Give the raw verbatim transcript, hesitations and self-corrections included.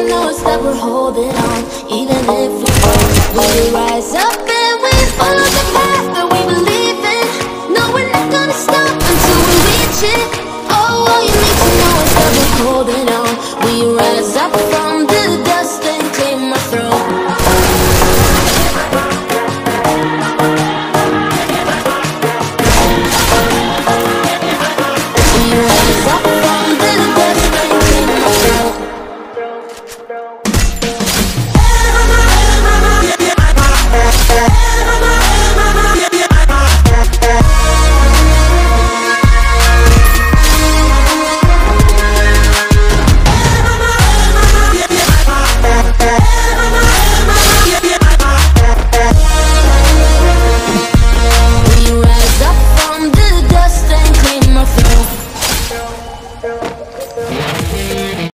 know is that we're holding on. Even if we fall, we rise up and we follow the path that we believe in. No, we're not gonna stop until we reach it. Oh, all you need to know is that we're holding on. We rise up from